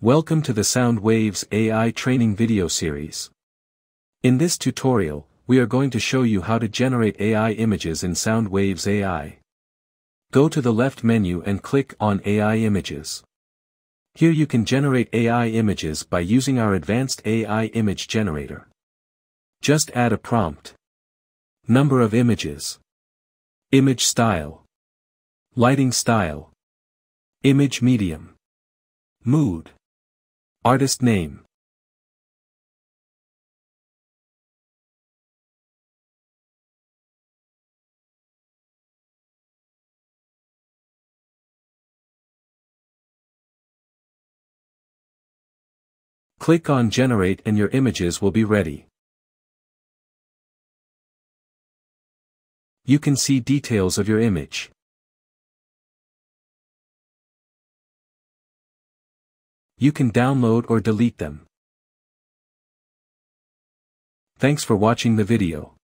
Welcome to the SoundWaves AI training video series. In this tutorial, we are going to show you how to generate AI images in SoundWaves AI. Go to the left menu and click on AI Images. Here you can generate AI images by using our advanced AI image generator. Just add a prompt. Number of images. Image style. Lighting style. Image medium. Mood. Artist name. Click on Generate and your images will be ready. You can see details of your image. You can download or delete them. Thanks for watching the video.